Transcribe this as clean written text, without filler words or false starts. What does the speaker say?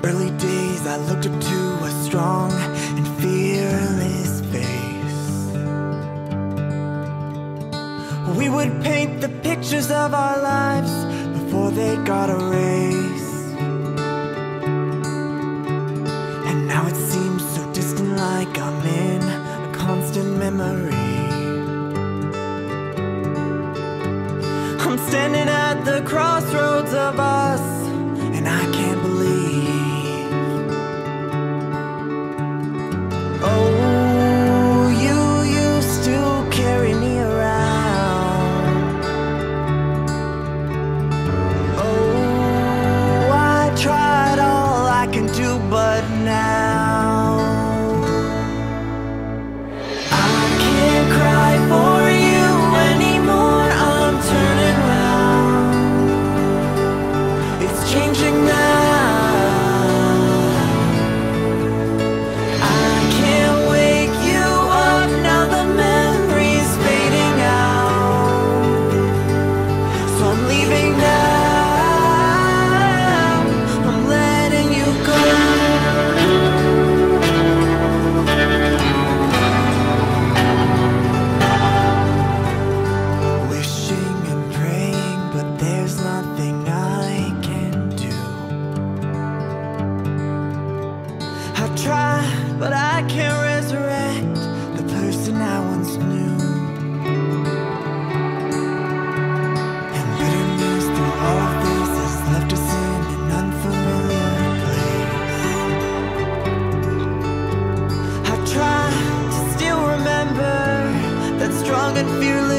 early days I looked up to a strong and fearless face. We would paint the pictures of our lives before they got erased. And now it seems so distant, like I'm in a constant memory. I'm standing at the crossroads of us, and I can't believe. Oh, you used to carry me around. Oh, I tried all I can do, but now I can't cry for you anymore. I'm turning round. It's changing now. I can't wake you up now. The memory's fading out. So I'm leaving now. I'm letting you go. Wishing and praying, but there's nothing I can do. I've tried, but I can't resurrect the person I once knew. And bitterness through all of this has left us in an unfamiliar place. I try to still remember that strong and fearless